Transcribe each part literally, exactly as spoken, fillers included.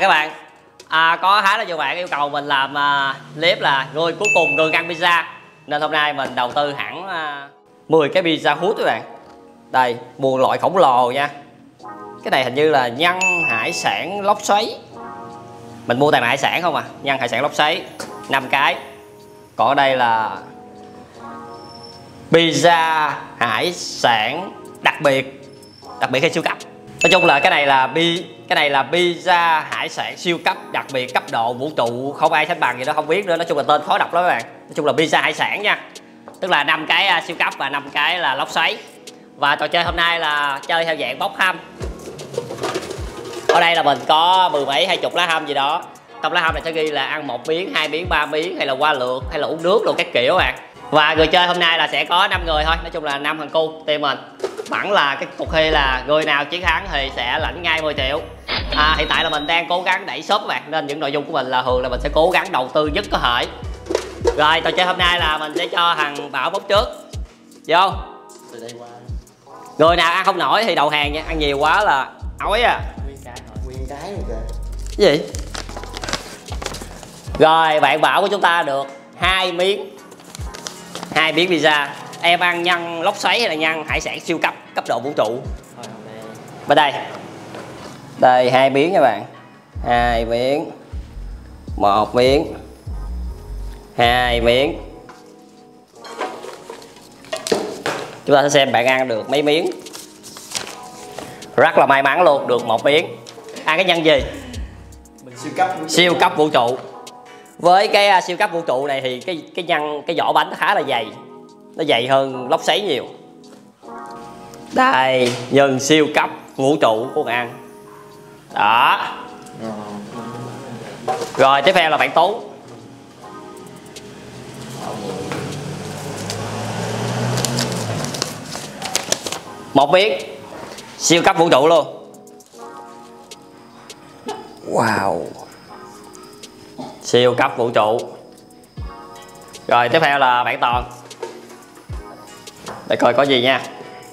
các bạn, à, có khá là nhiều bạn yêu cầu mình làm uh, clip là người cuối cùng người ăn pizza, nên hôm nay mình đầu tư hẳn uh, mười cái pizza hút các bạn. Đây, buồng loại khổng lồ nha. Cái này hình như là nhân hải sản lóc xoáy. Mình mua tại hải sản không à, nhân hải sản lóc xoáy năm cái. Còn ở đây là pizza hải sản đặc biệt, đặc biệt hay siêu cấp. Nói chung là cái này là bi cái này là pizza hải sản siêu cấp đặc biệt cấp độ vũ trụ, không ai sánh bằng gì đó, không biết nữa. Nói chung là tên khó đọc lắm các bạn. Nói chung là pizza hải sản nha, tức là năm cái siêu cấp và năm cái là lóc xoáy. Và trò chơi hôm nay là chơi theo dạng bốc thăm. Ở đây là mình có mười mấy hai chục lá hâm gì đó. Trong lá hâm này sẽ ghi là ăn một miếng, hai miếng, ba miếng, hay là qua lượt, hay là uống nước luôn các kiểu các bạn. Và người chơi hôm nay là sẽ có năm người thôi, nói chung là năm thằng cu team mình. Vẫn là cái cuộc thi là người nào chiến thắng thì sẽ lãnh ngay mười triệu. À, hiện tại là mình đang cố gắng đẩy shop các bạn, nên những nội dung của mình là thường là mình sẽ cố gắng đầu tư nhất có thể. Rồi, trò chơi hôm nay là mình sẽ cho thằng Bảo bốc trước. Vô. Từ đây qua. Người nào ăn không nổi thì đầu hàng nha, ăn nhiều quá là ói à. Nguyên cái thôi. Nguyên cái rồi kìa. Cái gì? Rồi, bạn Bảo của chúng ta được hai miếng. Hai miếng pizza. Em ăn nhân lóc xoáy hay là nhân hải sản siêu cấp, cấp độ vũ trụ? Thôi, bên đây. Đây hai miếng các bạn. Hai miếng. Một miếng. Hai miếng. Chúng ta sẽ xem bạn ăn được mấy miếng. Rất là may mắn luôn, được một miếng. Ăn cái nhân gì? mình siêu cấp vũ siêu cấp vũ trụ. Với cái uh, siêu cấp vũ trụ này thì cái cái nhân cái vỏ bánh nó khá là dày, nó dày hơn lóc xoáy nhiều. Đây, nhân siêu cấp vũ trụ của bạn ăn. Đó. Rồi tiếp theo là bạn Tú. Một miếng siêu cấp vũ trụ luôn. Wow, siêu cấp vũ trụ. Rồi tiếp theo là bạn Toàn. Để coi có gì nha.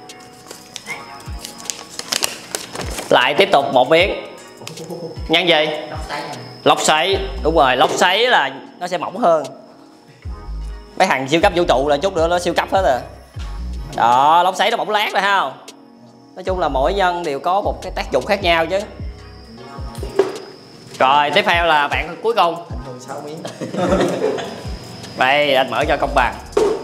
Lại tiếp tục một miếng. Nhân gì? Lóc xoáy. Lóc xoáy. Đúng rồi, lóc xoáy là nó sẽ mỏng hơn. Mấy thằng siêu cấp vũ trụ là chút nữa nó siêu cấp hết rồi. Đó, lóc xoáy nó mỏng lát rồi ha. Nói chung là mỗi nhân đều có một cái tác dụng khác nhau chứ. Rồi tiếp theo là bạn cuối cùng. Anh hơn sáu miếng. Đây anh mở cho công bằng.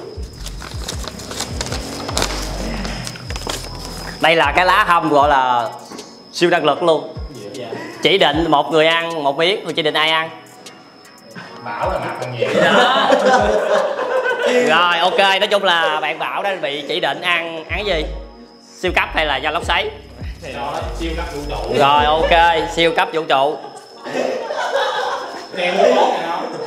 Đây là cái lá hâm gọi là siêu năng lực luôn. Dạ. Chỉ định một người ăn một miếng, rồi chỉ định ai ăn. Bảo là mặt còn nhiều. Rồi ok, nói chung là bạn Bảo đã bị chỉ định ăn ăn cái gì? Siêu cấp hay là do lóc xoáy? Thì đó, siêu cấp vũ trụ. Rồi ok, siêu cấp vũ trụ. Em muốn món này không?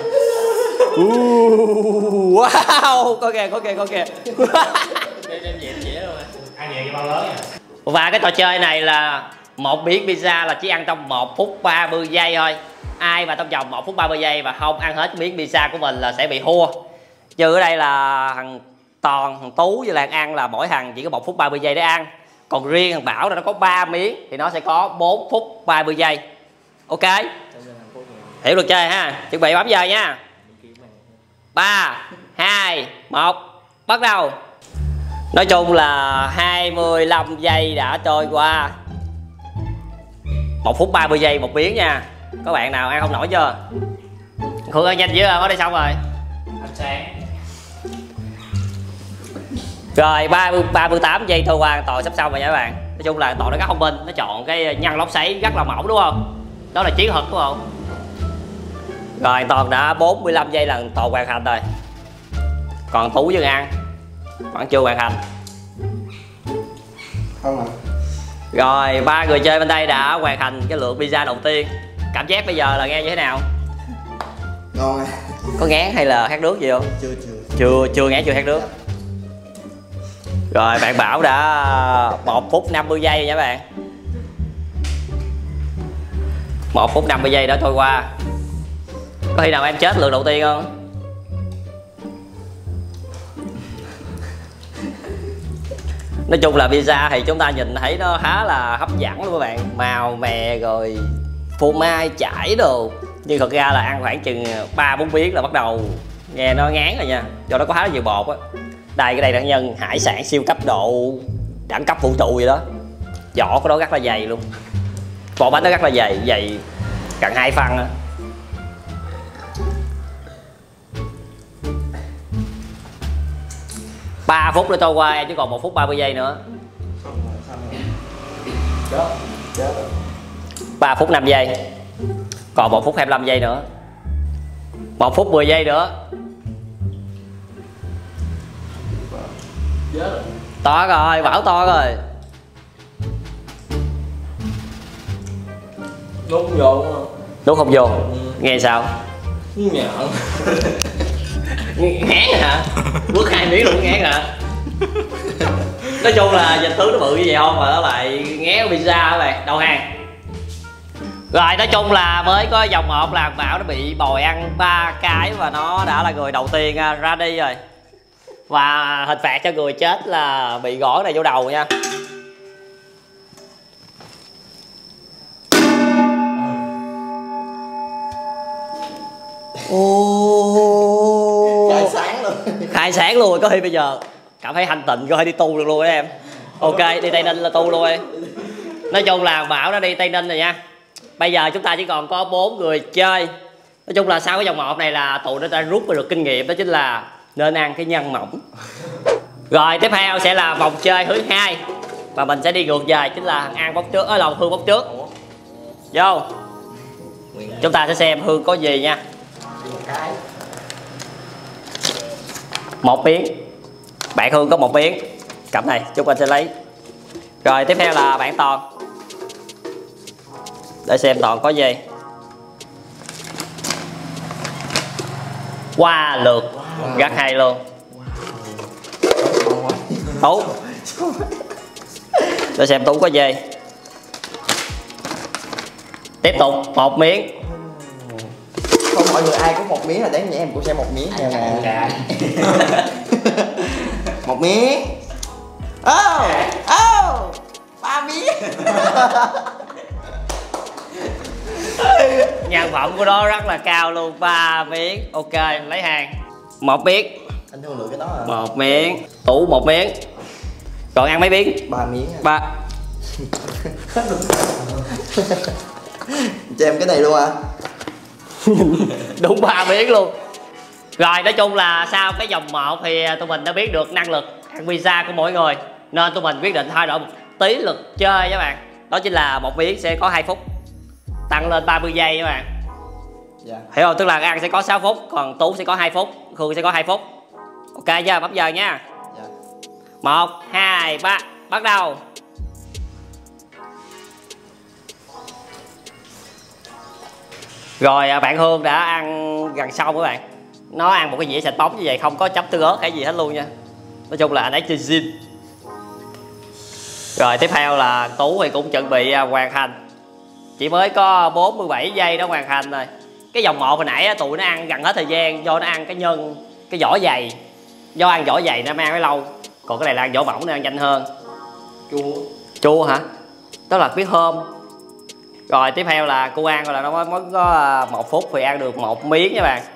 Uh, wow, có kìa, có kìa, có kìa. Đem dẹp dễ luôn. Ăn vậy bao lớn nha. Và cái trò chơi này là một miếng pizza là chỉ ăn trong một phút ba mươi giây thôi. Ai mà trong vòng một phút ba mươi giây mà không ăn hết miếng pizza của mình là sẽ bị thua. Chứ ở đây là thằng Toàn, thằng Tú với Lan ăn là mỗi thằng chỉ có một phút ba mươi giây để ăn. Còn riêng thằng Bảo là nó có ba miếng thì nó sẽ có bốn phút ba mươi giây. Ok. Hiểu được chơi ha. Chuẩn bị bấm giờ nha. Ba, hai, một, bắt đầu. Nói chung là hai mươi lăm giây đã trôi qua. Một phút ba mươi giây một miếng nha. Có bạn nào ăn không nổi chưa? Khương ơi nhanh dữ rồi, ở đây xong rồi. Anh Sáng. Rồi ba mươi tám giây trôi qua, Toàn sắp xong rồi nha các bạn. Nói chung là Toàn nó rất thông minh, nó chọn cái nhân lóc xoáy rất là mỏng đúng không? Đó là chiến thuật đúng không? Rồi Toàn đã bốn mươi lăm giây là Toàn hoàn thành rồi. Còn Tú với ăn vẫn chưa hoàn thành. Không à. Rồi ba người chơi bên đây đã hoàn thành cái lượng pizza đầu tiên. Cảm giác bây giờ là nghe như thế nào? Ngon à. Có ngán hay là khát nước gì không? Chưa chưa. Chưa, chưa ngán, chưa khát nước. Rồi bạn Bảo đã một phút năm mươi giây rồi nha các bạn. một phút năm mươi giây đã trôi qua. Có khi nào em chết lượng đầu tiên không? Nói chung là pizza thì chúng ta nhìn thấy nó khá là hấp dẫn luôn các bạn. Màu mè rồi phô mai chải đồ, nhưng thật ra là ăn khoảng chừng ba bốn miếng là bắt đầu nghe nó ngán rồi nha, do nó có khá là nhiều bột á. Đây cái đây là nhân hải sản siêu cấp độ đẳng cấp vũ trụ vậy đó, vỏ của nó rất là dày luôn, vỏ bánh nó rất là dày, dày gần hai phân á. Ba phút nữa trôi qua chứ còn một phút ba mươi giây nữa. Ba phút năm giây, còn một phút hai mươi lăm giây nữa, một phút mười giây nữa. To rồi, bảo to rồi. Nút không vô đúng không? Đúng không vô? Ừ. Nghe sao? Nhận. Ngán hả? Bước hai miếng luôn ngán hả? Nói chung là dịch tướng nó bự như vậy không mà nó lại ngán pizza các bạn, đầu hàng. Rồi nói chung là mới có vòng một là Bảo nó bị bòi ăn ba cái và nó đã là người đầu tiên ra đi rồi. Và hình phạt cho người chết là bị gõ này vô đầu nha. Ô, khai sáng luôn. Khai sáng luôn rồi, có khi bây giờ cảm thấy hành tịnh, có thể đi tu được luôn đó em. Ok, đi Tây Ninh là tu luôn đi. Nói chung là Bảo nó đi Tây Ninh rồi nha. Bây giờ chúng ta chỉ còn có bốn người chơi. Nói chung là sau cái vòng một này là tụi nó đã rút được kinh nghiệm, đó chính là nên ăn cái nhân mỏng. Rồi tiếp theo sẽ là vòng chơi thứ hai và mình sẽ đi ngược về, chính là An bóc trước, ở lòng Hương bóc trước. Vô. Chúng ta sẽ xem Hương có gì nha. Một miếng. Bạn Hương có một miếng. Cầm này, chúng anh sẽ lấy. Rồi tiếp theo là bạn Toàn. Để xem Toàn có gì. Qua wow, lượt. Wow. Rất hay luôn. Tú. Để xem Tú có gì. Tiếp tục một miếng. Không, mọi người ai có một miếng là đáng nhẽ em cũng sẽ một miếng theo nè. Một miếng. Oh, oh, ba miếng. Nhân phẩm của nó rất là cao luôn, ba miếng. Ok, lấy hàng. Một miếng. Anh thương lượng cái đó à? Một miếng. Tú một miếng. Còn ăn mấy miếng? Ba miếng. Ba. Cho em cái này luôn à? Đúng ba miếng luôn. Rồi nói chung là sau cái vòng một thì tụi mình đã biết được năng lực ăn pizza của mỗi người, nên tụi mình quyết định thay đổi một tí lực chơi các bạn. Đó chính là một miếng sẽ có hai phút, tăng lên ba mươi giây các bạn. Dạ. Hiểu không? Tức là An sẽ có sáu phút, còn Tú sẽ có hai phút, Khương sẽ có hai phút. Ok chưa? Bấm giờ nha. Dạ. Một, hai, ba, bắt đầu. Rồi bạn Hương đã ăn gần xong các bạn. Nó ăn một cái dĩa sạch bóng như vậy, không có chấm tương ớt hay gì hết luôn nha. Nói chung là anh ấy chơi gym. Rồi tiếp theo là Tú thì cũng chuẩn bị hoàn thành. Chỉ mới có bốn mươi bảy giây đó hoàn thành rồi. Cái vòng một hồi nãy tụi nó ăn gần hết thời gian, do nó ăn cái nhân, cái vỏ dày. Do ăn vỏ dày nó ăn mới lâu. Còn cái này là ăn vỏ mỏng nên ăn nhanh hơn. Chua. Chua hả? Đó là biết hôm. Rồi tiếp theo là cô An, rồi là nó mới, mới có một phút thì ăn được một miếng nha bạn.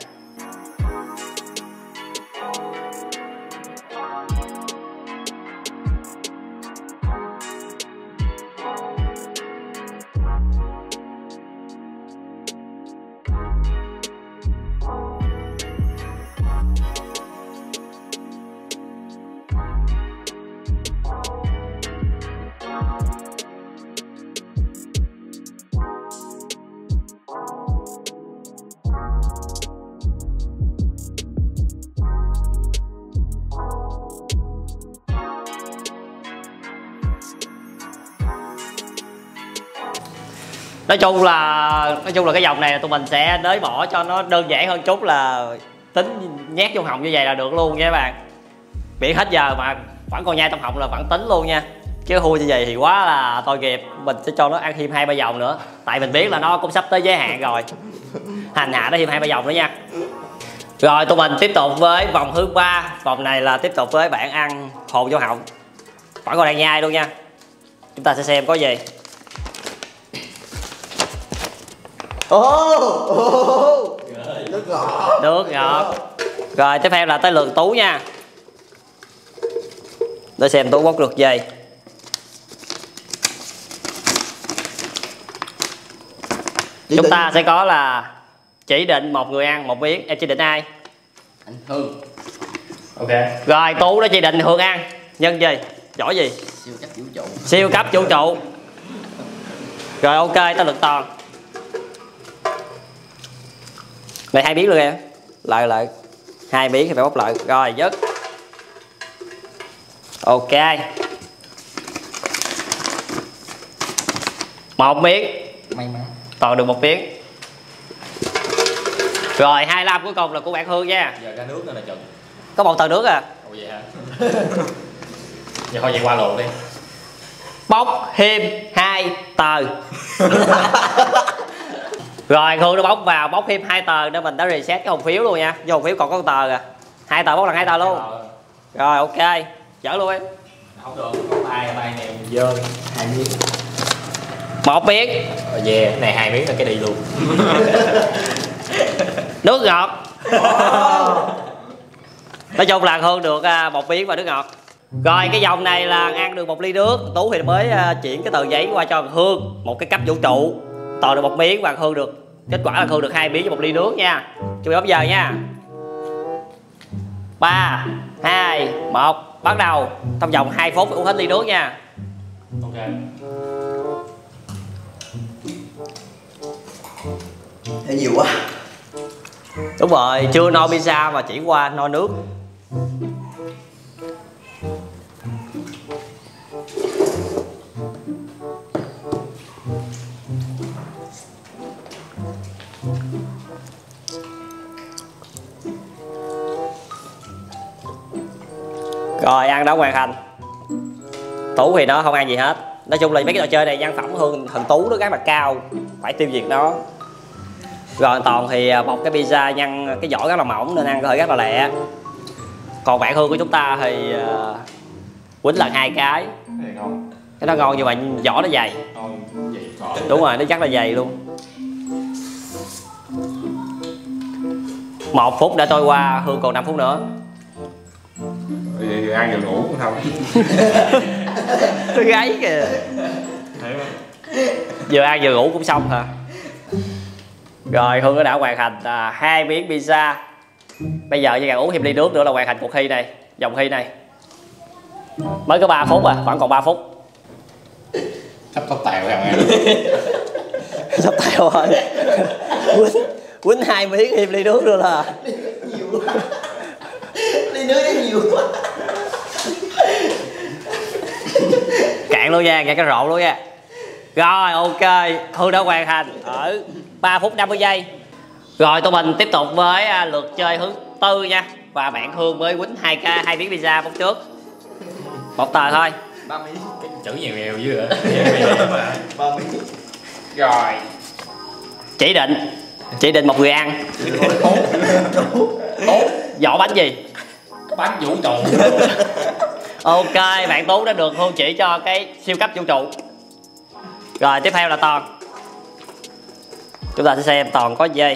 Nói chung là nói chung là cái dòng này là tụi mình sẽ nới bỏ cho nó đơn giản hơn chút, là tính nhét vô họng như vậy là được luôn nha các bạn. Biển hết giờ mà vẫn còn nhai trong họng là vẫn tính luôn nha, chứ hôi như vậy thì quá là tội nghiệp. Mình sẽ cho nó ăn thêm hai ba vòng nữa, tại mình biết là nó cũng sắp tới giới hạn rồi, hành hạ nó thêm hai ba vòng nữa nha. Rồi tụi mình tiếp tục với vòng thứ ba. Vòng này là tiếp tục với bạn ăn hồn vô họng, vẫn còn đang nhai luôn nha. Chúng ta sẽ xem có gì. Ô ô nước ngọt. Nước ngọt. Rồi tiếp theo là tới lượt Tú nha. Để xem Tú bóc được gì. Chỉ Chúng định. ta sẽ có là chỉ định một người ăn một miếng. Em chỉ định ai? Anh Hương. Ok. Rồi Tú đã chỉ định Hương ăn. Nhân gì? Giỏi gì? Siêu cấp vũ trụ. Siêu cấp vũ trụ. Rồi ok, tới lượt Toàn. Này hai miếng luôn em. Lại lại. Hai miếng thì phải bóc lại. Rồi dứt. Ok. Một miếng. May mắn. Toàn được một miếng. Rồi hai mươi lăm cuối cùng là của bạn Hương nha. Giờ ra nước nữa là chừng. Có một tờ nước à. Ồ vậy hả? Giờ thôi vậy qua lộn đi. Bóc thêm hai tờ. Rồi Hương nó bóc vào, bóc thêm hai tờ để mình đã reset cái hồng phiếu luôn nha. Vô hồng phiếu còn có một tờ à. Hai tờ bóc là hai tờ luôn. Rồi ok, chở luôn em. Không được, không ai ai này dơ. Hai miếng. Một miếng. Rồi về, này hai miếng là cái đi luôn. Nước ngọt. Nói chung là Hương được một miếng và nước ngọt. Rồi cái vòng này là ăn được một ly nước. Tú thì mới chuyển cái tờ giấy qua cho Hương một cái cấp vũ trụ. Toàn được một miếng và Hương được. Kết quả là Hương được hai miếng với một ly nước nha. Chuẩn bị bấm giờ nha. Ba, hai, một, bắt đầu. Trong vòng hai phút uống hết ly nước nha. Ok. Thế nhiều quá. Đúng rồi, chưa no pizza mà chỉ qua no nước. Rồi ăn đã hoàn thành. Tú thì nó không ăn gì hết. Nói chung là mấy cái trò chơi này nhân phẩm Hương thần Tú nó rất là cao, phải tiêu diệt nó. Rồi Toàn thì bọc cái pizza nhân cái vỏ rất là mỏng nên ăn có thể rất là lẹ. Còn bạn Hương của chúng ta thì uh, quýnh lần hai cái. Này ngon. Cái nó ngon nhưng mà vỏ nó dày. Ngon vậy còn. Đúng rồi, nó chắc là dày luôn. Một phút đã trôi qua, Hương còn năm phút nữa. Vậy ăn rồi ngủ cũng không. Tôi gáy kìa. Vừa ăn vừa ngủ cũng xong hả? Rồi Hương đã hoàn thành à, hai miếng pizza. Bây giờ chỉ cần uống thêm ly nước nữa là hoàn thành cuộc thi này, vòng thi này. Mới có ba phút à, khoảng còn ba phút. Sắp tóc tèo rồi em. Sắp tèo rồi. Quýnh, quýnh hai miếng thêm ly nước nữa là. Nhiều quá. Ly nước nó nhiều quá. Cạn luôn nha, cạn cái rộn luôn nha. Rồi ok, Hương đã hoàn thành ở ba phút năm mươi giây. Rồi tụi mình tiếp tục với lượt chơi thứ tư nha. Và bạn Hương mới quýnh hai k hai miếng pizza phút trước. Một tờ thôi. Ba miếng. Chữ nhiều nghèo dữ hả? Ba miếng. Rồi. Chỉ định. Chỉ định một người ăn. Tốt. Vỏ bánh gì? Bánh vũ trụ. Ok, bạn Tú đã được Hương chỉ cho cái siêu cấp vũ trụ. Rồi tiếp theo là Toàn. Chúng ta sẽ xem Toàn có gì.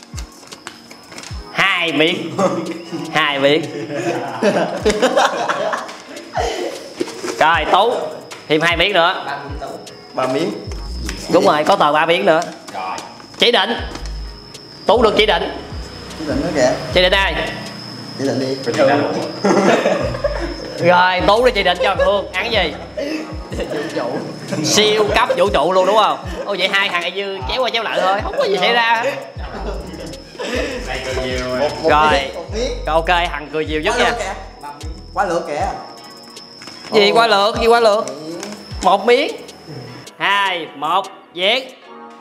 Hai miếng. Hai miếng. Rồi Tú thêm hai miếng nữa. Ba miếng. Ba miếng. Đúng rồi, có tờ ba miếng nữa. Rồi. Chỉ định. Tú được chỉ định. Chỉ định nữa kìa. Chỉ định ai? Chỉ định đi. Phải ra luôn. Rồi Tú đã chỉ định cho Hương ăn gì? Vũ trụ. Siêu cấp vũ trụ luôn đúng không? Ôi vậy hai thằng này như chéo qua chéo lại thôi, không có gì xảy ra. Này cười nhiều rồi. Một, một Rồi. miếng. Một miếng. Ok, thằng cười nhiều nhất nha. Quá lượt kìa. Gì quá lượt, gì quá lượt. Một miếng. Hai, một, viết.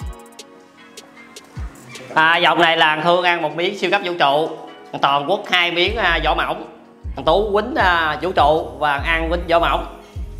À, vòng này là Hương ăn một miếng siêu cấp vũ trụ. Toàn quất hai miếng à, vỏ mỏng. Thằng Tú quýnh à, vũ trụ và ăn quýnh vỏ mỏng.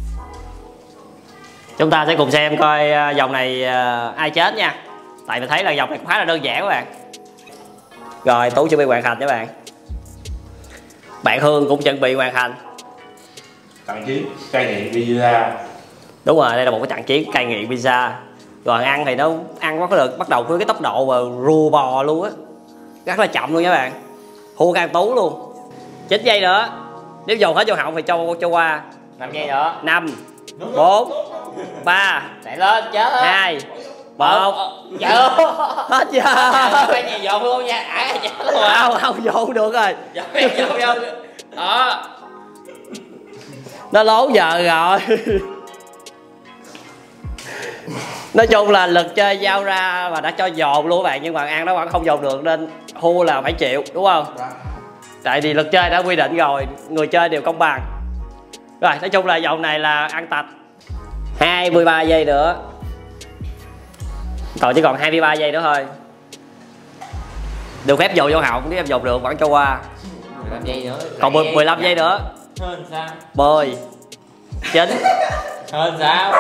Chúng ta sẽ cùng xem coi à, vòng này à, ai chết nha. Tại mình thấy là vòng này cũng khá là đơn giản các bạn. Rồi Tú chuẩn bị hoàn thành các bạn. Bạn Hương cũng chuẩn bị hoàn thành. Tặng chiến cai nghiện pizza. Đúng rồi, đây là một cái trận chiến cai nghiện pizza. Còn ăn thì nó ăn có được bắt đầu với cái tốc độ mà rùa bò luôn á, rất là chậm luôn các bạn, thua Can Tú luôn. Chín giây nữa, nếu dồn hết vô họng thì cho cho qua. Năm giây nữa. Năm, bốn, ba, Chạy lên chết á. hai, một. Dạ. Hết giờ. Phải gì dồn luôn nha. À, chết luôn. Không, không dồn được rồi. Dồn dồn vô. Đó. Nó lố giờ rồi. Nói chung là lực chơi giao ra và đã cho dồn luôn các bạn, nhưng mà ăn nó vẫn không dồn được nên thua là phải chịu, đúng không? Tại vì lực chơi đã quy định rồi, người chơi đều công bằng. Rồi, nói chung là vòng này là ăn tạch. Hai mươi ba giây nữa. Còn chỉ còn hai mươi ba giây nữa thôi. Được phép dồn vô họng, nếu em dồn được vẫn cho qua. mười lăm giây nữa. Còn mười lăm giây nữa. Hơn sao? Mười, chín, Hơn sao?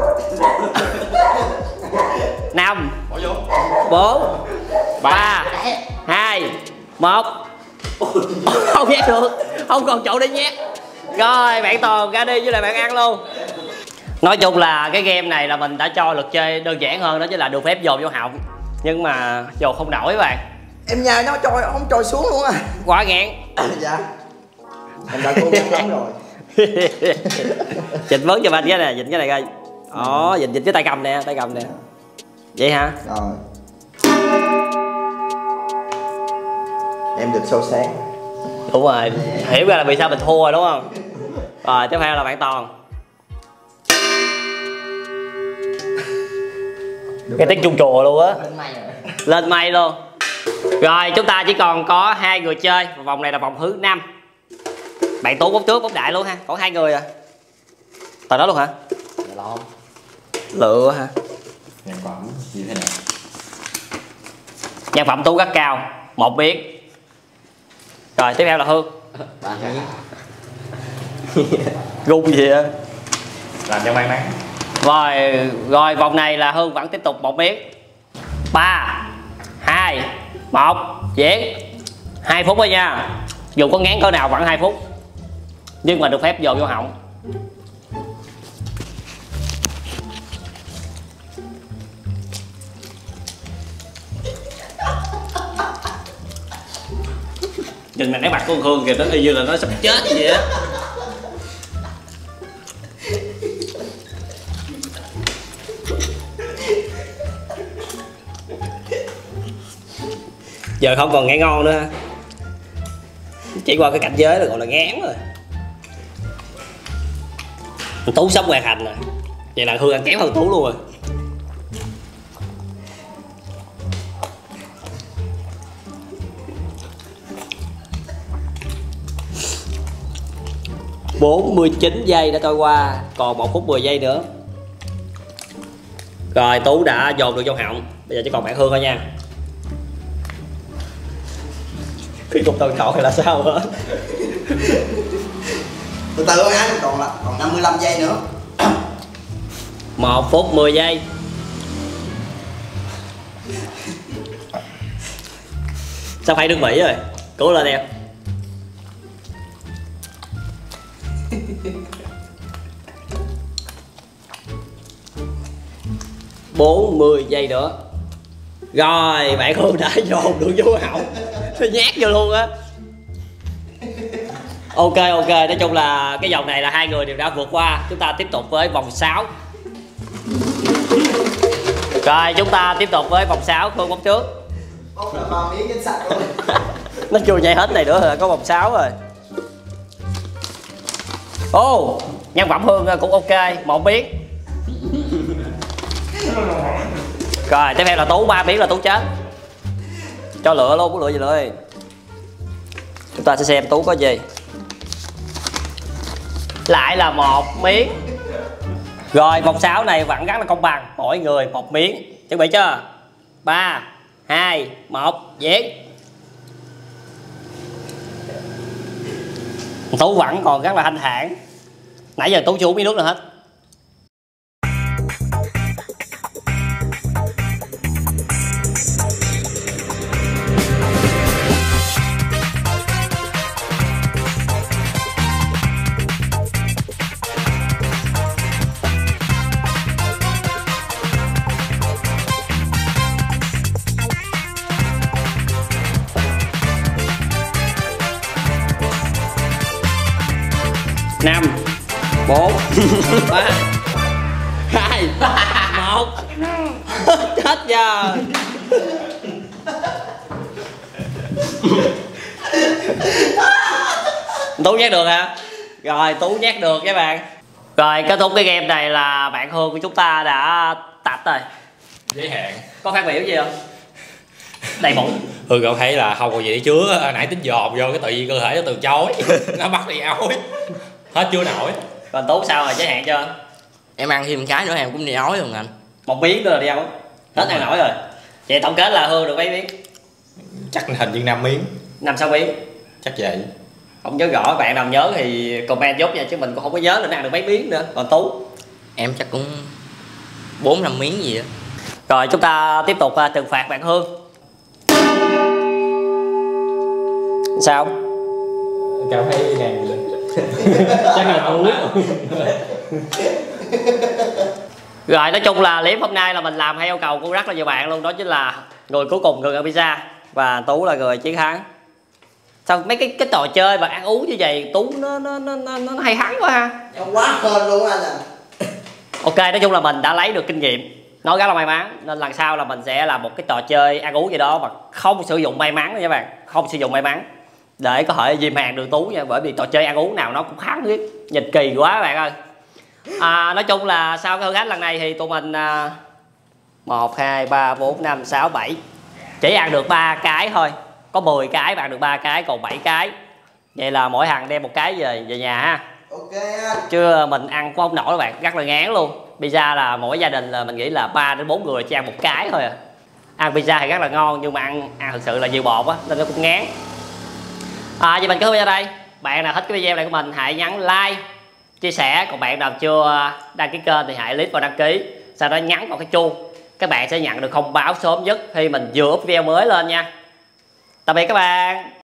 năm, bốn, ba, hai, một. Không nhét được, không còn chỗ để nhét. Rồi bạn Toàn ra đi với lại bạn ăn luôn. Nói chung là cái game này là mình đã cho lực chơi đơn giản hơn, đó chính là được phép dồn vô họng. Nhưng mà dồn không nổi các bạn. Em nhờ nó trôi không trôi xuống luôn à. Quá ngán. Dạ. Em đã cố gắng lắm rồi. Dịch vấn cho anh cái này, dịch cái này coi. Đó, dịch dịch cái tay cầm nè, tay cầm nè. Vậy hả? Rồi. Em được sâu sáng. Đúng rồi, hiểu ra là vì sao mình thua rồi đúng không? Rồi tiếp theo là bạn Toàn. Cái tiếng chuông chùa luôn á. Lên mày rồi. Lên mây luôn. Rồi chúng ta chỉ còn có hai người chơi, vòng này là vòng thứ năm. Bạn Tú bốc trước bốc đại luôn ha, còn hai người à. Tao đó luôn hả? Dạ lo. Lựa hả? Nhân phẩm như thế nào? Nhân phẩm Tú rất cao, một miếng. Rồi tiếp theo là Hương. Ba miếng. Gung gì á. Làm cho may mắn. Rồi, rồi vòng này là Hương vẫn tiếp tục một miếng. Ba, hai, một, diễn. Hai phút thôi nha. Dù có ngán cỡ nào vẫn hai phút. Nhưng mà được phép dồn vô họng. Nhìn mà cái mặt của con Hương kìa, nó y như là nó sắp chết vậy á. Giờ không còn nghe ngon nữa, chỉ qua cái cảnh giới là gọi là ngán rồi. Tú sắp hoàn thành rồi, vậy là Hương ăn kém hơn Tú luôn rồi. bốn mươi chín giây đã trôi qua, còn một phút mười giây nữa. Rồi Tú đã dồn được trong họng, bây giờ chỉ còn bạn Hương thôi nha. Khi cục toàn chọn thì là sao hả? Từ từ thôi anh, còn là còn năm mươi lăm giây nữa. Một phút mười giây. Sao phải nước Mỹ rồi? Cố lên em. bốn mươi giây nữa. Rồi bạn Hương đã dồn được vô họng, nhát vô luôn á. Ok ok, nói chung là cái vòng này là hai người đều đã vượt qua. Chúng ta tiếp tục với vòng sáu. Rồi chúng ta tiếp tục với vòng sáu. Hương bóng trước. Bốc là ba miếng trên sạch luôn. Nó chưa nhảy hết này nữa rồi, có vòng sáu rồi. Ô oh, nhân phẩm Hương cũng ok, một miếng. Rồi tiếp theo là Tú, ba miếng là Tú chết. Cho lựa luôn, có lựa gì lựa đi. Chúng ta sẽ xem Tú có gì. Lại là một miếng. Rồi vòng sáu này vẫn rất là công bằng, mỗi người một miếng. Chuẩn bị chưa? Ba, hai, một, diễn. Tú vẫn còn rất là thanh thản. Nãy giờ Tú chưa uống miếng nước nào hết. năm, bốn, ba, hai, một. Chết giờ. Tú nhét được hả? Rồi Tú nhét được các bạn. Rồi kết thúc cái game này là bạn Hương của chúng ta đã tạch rồi. Giới hạn. Có phát biểu gì không? Đầy bụng. Hương cậu thấy là không còn gì để chứa, hồi nãy tính dòm vô cái tự nhiên cơ thể nó từ chối. Nó bắt đi ối. Hết chưa nổi. Còn Tú sao rồi, giới hạn chưa? Em ăn thêm cái nữa em cũng đi ói luôn anh. Một miếng nữa là đi đâu? Hết ăn nổi rồi. Vậy tổng kết là Hương được mấy miếng? Chắc hình như năm miếng. Năm sáu miếng. Chắc vậy. Không nhớ rõ, bạn nào nhớ thì comment giúp nha, chứ mình cũng không có nhớ là nó ăn được mấy miếng nữa. Còn Tú? Em chắc cũng bốn năm miếng gì á. Rồi chúng ta tiếp tục uh, trừng phạt bạn Hương. Sao? Cảm thấy ngàn lên. Chắc là không biết. Rồi nói chung là clip hôm nay là mình làm theo yêu cầu của rất là nhiều bạn luôn, đó chính là người cuối cùng người ăn pizza và Tú là người chiến thắng. Sao mấy cái cái trò chơi mà ăn uống như vậy Tú nó nó nó nó, nó hay thắng quá ha. Em quá hên luôn anh à. Ok, nói chung là mình đã lấy được kinh nghiệm, nói rất là may mắn, nên lần sau là mình sẽ làm một cái trò chơi ăn uống gì đó mà không sử dụng may mắn nha các bạn, không sử dụng may mắn để có thể diêm hàng được Tú nha, bởi vì trò chơi ăn uống nào nó cũng thắng hết, nhìn kỳ quá các bạn ơi. À, nói chung là sau cái thử thách lần này thì tụi mình à, một, hai, ba, bốn, năm, sáu, bảy chỉ ăn được ba cái thôi, có mười cái bạn được ba cái, còn bảy cái, vậy là mỗi thằng đem một cái về về nhà ha. Ok anh. Chứ mình ăn cũng không nổi các bạn, rất là ngán luôn. Pizza là mỗi gia đình là mình nghĩ là ba đến bốn người chỉ ăn một cái thôi à. Ăn pizza thì rất là ngon nhưng mà ăn ăn thực sự là nhiều bột á nên nó cũng ngán. À, vậy mình có video đây. Bạn nào thích cái video này của mình hãy nhấn like, chia sẻ, còn bạn nào chưa đăng ký kênh thì hãy click vào đăng ký, sau đó nhấn vào cái chuông, các bạn sẽ nhận được thông báo sớm nhất khi mình vừa up video mới lên nha. Tạm biệt các bạn.